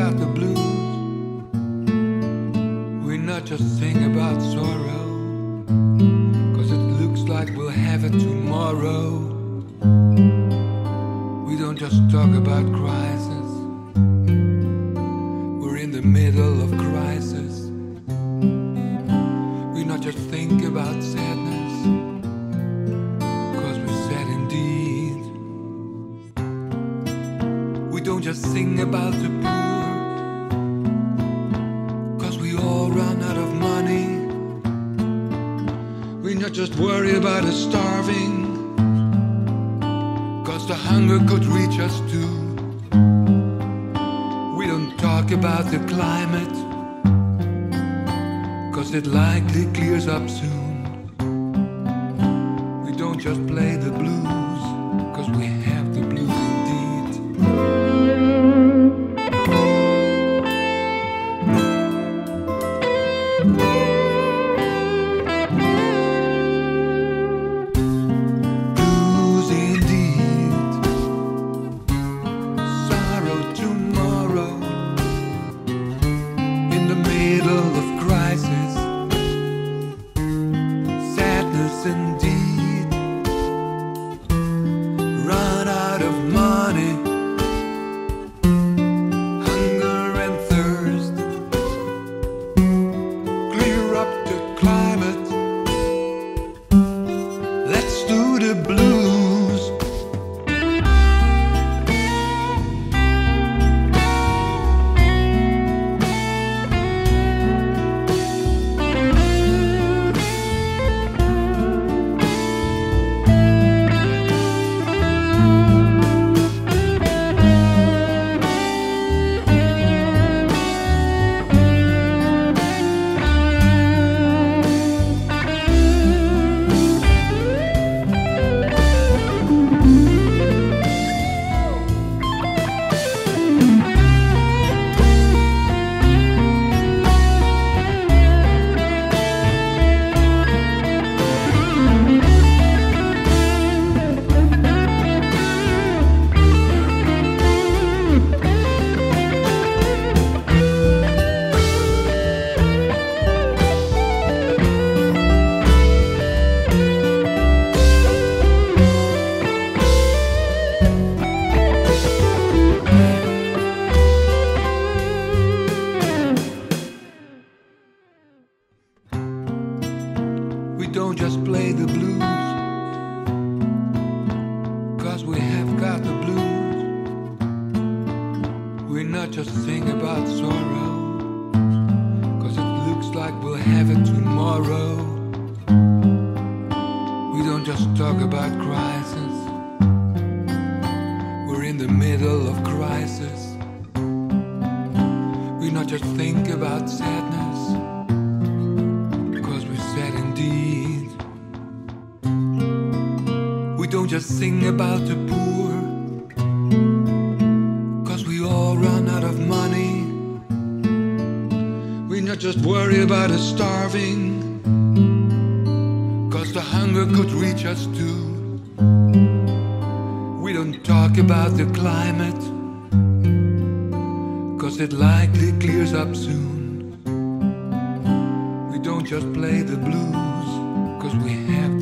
got the blues. We not just sing about sorrow, 'cause it looks like we'll have it tomorrow. We don't just talk about crisis, we're in the middle of crisis. We not just think about sadness, 'cause we're sad indeed. We don't just sing about the poor, 'cause we all run out of money. We not just worry about the starving, 'cause the hunger could reach us too. We don't talk about the climate, 'cause it likely clears up soon. We don't just play the blues, 'cause we have the blues indeed. Blues indeed. Sorrow tomorrow, in the middle of crisis. Sadness indeed. Run out of money. Hunger and thirst. Clear up the climate. Let's do the blues. We don't just play the blues, 'cause we have got the blues. We not just sing about sorrow, 'cause it looks like we'll have it tomorrow. We don't just talk about crisis, we're in the middle of crisis. We not just think about sadness, 'cause we're sad indeed. We don't just sing about the poor, 'cause we all run out of money. We not just worry about the starving, 'cause the hunger could reach us too. We don't talk about the climate, 'cause it likely clears up soon. We don't just play the blues, 'cause we have